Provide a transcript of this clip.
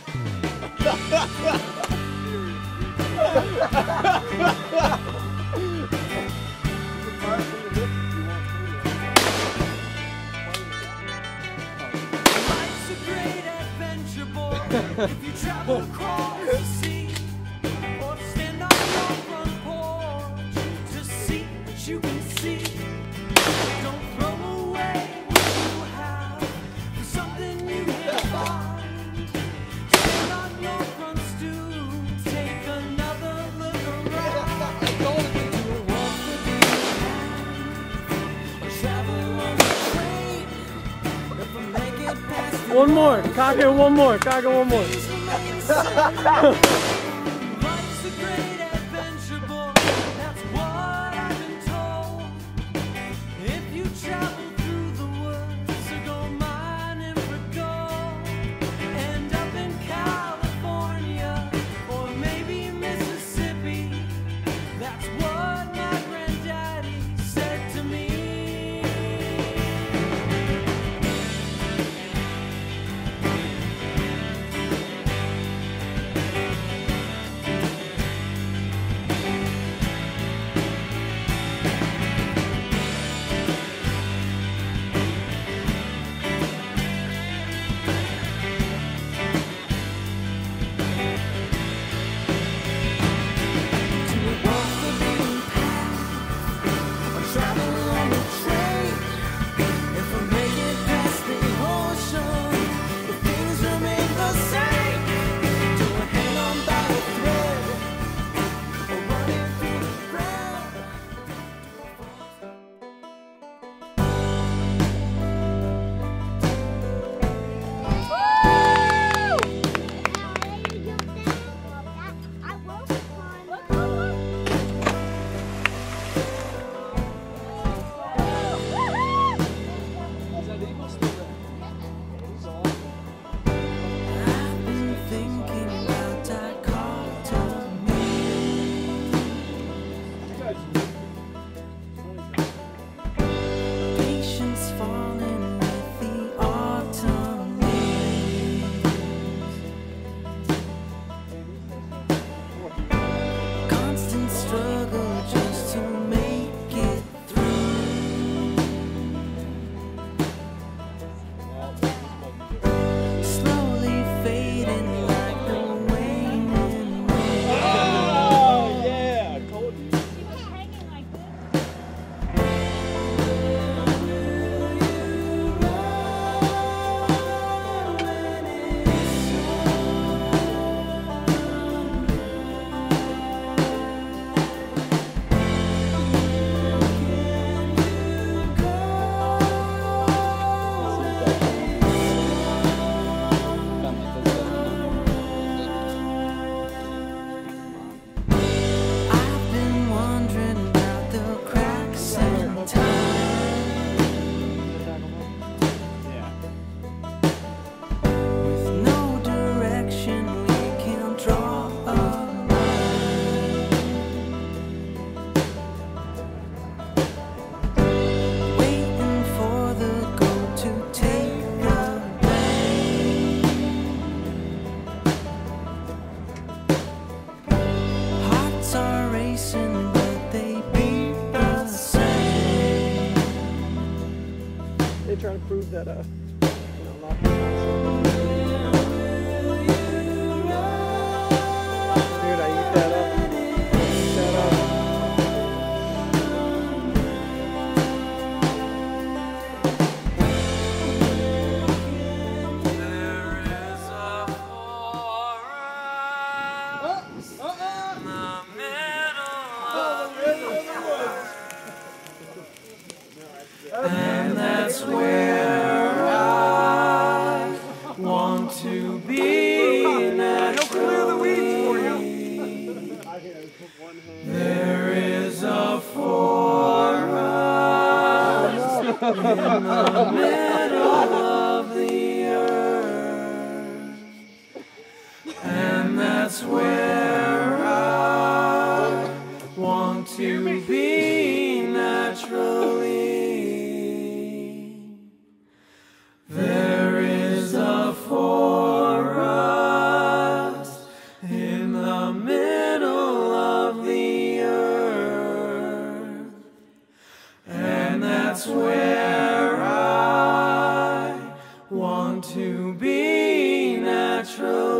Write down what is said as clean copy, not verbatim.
If you travel across the sea, or stand on your front porch to see what you can see, don't throw away what you have for something you can find. Stand on your front stoop, take another look around. Do a walk the beat, or travel on the train. If I make it past the one more, cock it one more, cock it one more. Life's a great adventure, boy, that's what I've been told. If you travel through the woods or go mining for gold, end up in California or maybe Mississippi, that's what my granddaddy said to me. Trying to prove that, not the dude, I eat that up. Shut up. There is a forest in the middle of the woods. And that's where I want to be naturally. There is a forest in the middle of the earth. And that's where I want to be naturally. There is a forest Want to be natural.